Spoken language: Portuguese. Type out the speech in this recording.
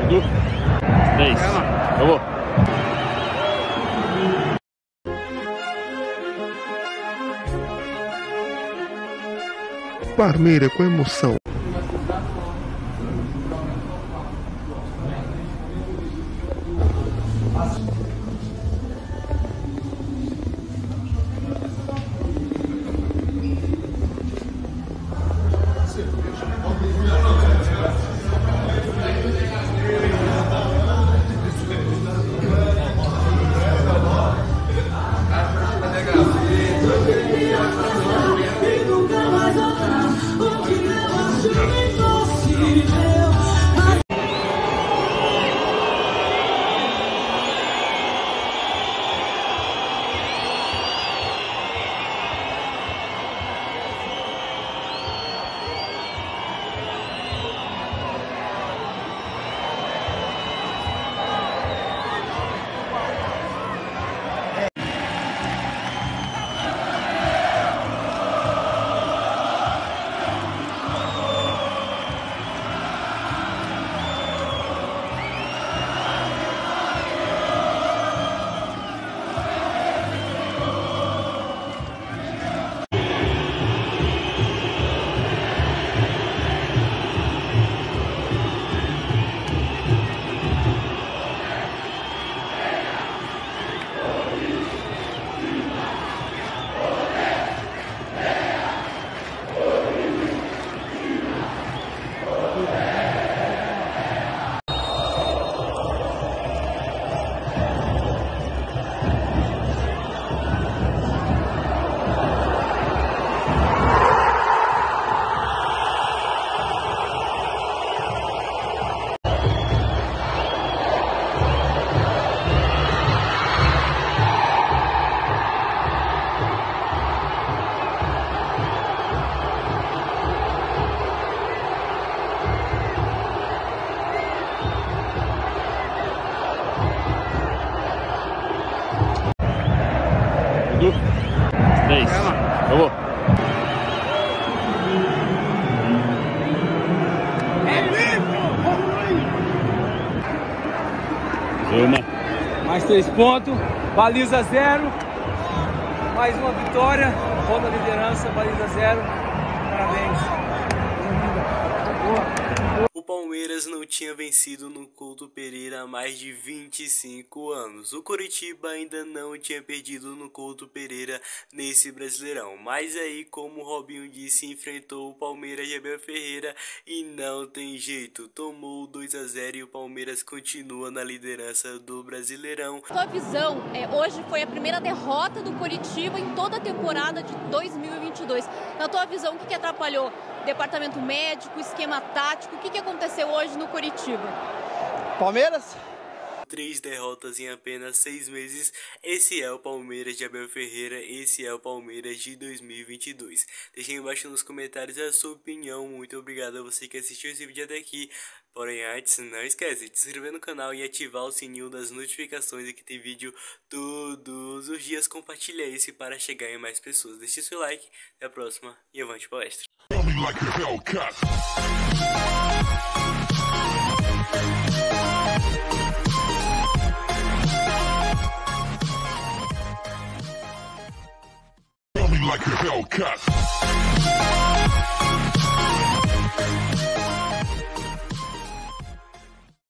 2, 3. Vamos. Palmeiras com emoção. Duas, 3. Vamos. Mais 3 pontos, baliza 0, mais uma vitória, volta à liderança, baliza 0, parabéns. O Palmeiras não tinha vencido no Couto Pereira há mais de 25 anos. O Coritiba ainda não tinha perdido no Couto Pereira nesse Brasileirão. Mas aí, como o Robinho disse, enfrentou o Palmeiras de Abel Ferreira e não tem jeito. Tomou 2-0 e o Palmeiras continua na liderança do Brasileirão. Sua visão, hoje foi a primeira derrota do Coritiba em toda a temporada de 2022. Na tua visão, o que atrapalhou? Departamento médico, esquema tático, o que aconteceu hoje no Coritiba? Palmeiras? 3 derrotas em apenas 6 meses. Esse é o Palmeiras de Abel Ferreira, esse é o Palmeiras de 2022. Deixem embaixo nos comentários a sua opinião. Muito obrigado a você que assistiu esse vídeo até aqui. Porém, antes, não esquece de se inscrever no canal e ativar o sininho das notificações. Aqui tem vídeo todos os dias. Compartilha esse para chegar em mais pessoas. Deixe seu like, até a próxima e avante palestra. Like a Hellcat.